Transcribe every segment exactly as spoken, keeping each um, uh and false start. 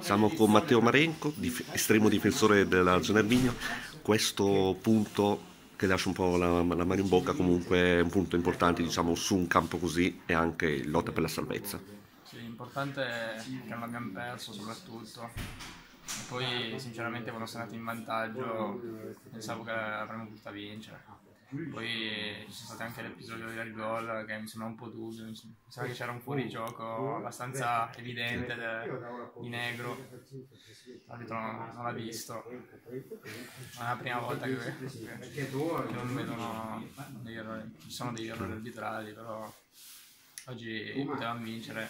Siamo con Matteo Marenco, dif- estremo difensore della Genervigno. Questo punto che lascia un po' la, la mano in bocca comunque è un punto importante, diciamo, su un campo così e anche in lotta per la salvezza. Sì, l'importante è che non abbiamo perso soprattutto. E poi sinceramente quando siamo andati in vantaggio pensavo che avremmo potuto vincere. Poi ci sono stati anche l'episodio del gol che mi sembra un po' dubbio, mi sembra che c'era un fuorigioco abbastanza evidente de- di Negro. L'arbitro non, non l'ha visto. Ma è la prima volta che, che, che non vedono degli errori. Ci sono degli errori arbitrali, però oggi potevamo vincere.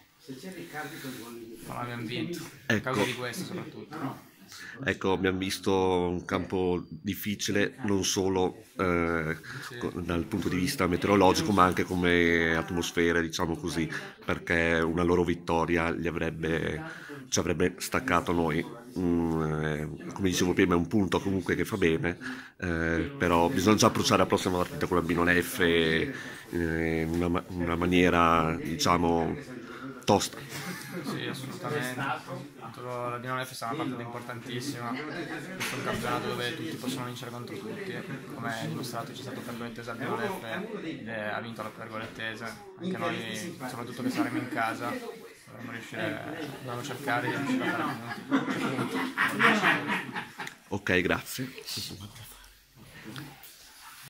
Non abbiamo vinto, a Ecco, causa di questo soprattutto. ecco, abbiamo visto un campo difficile non solo eh, Sì, co- dal punto di vista meteorologico, ma anche come atmosfera, diciamo così, perché una loro vittoria li avrebbe, ci avrebbe staccato noi. Mm, eh, come dicevo prima, è un punto comunque che fa bene, eh, però bisogna già approcciare la prossima partita con la Bino F eh, in una, ma- una maniera, diciamo, tosta. sì, assolutamente. Tanto la Dinamo F sarà una partita importantissima. Questo è un campionato dove tutti possono vincere contro tutti. Come dimostrato c'è stato il pergolettese al Dinamo F ed è- ha vinto la pergolettese. Anche noi, soprattutto che saremo in casa, dovremmo riuscire, dobbiamo cercare di riuscire a fare punti. Ok, grazie.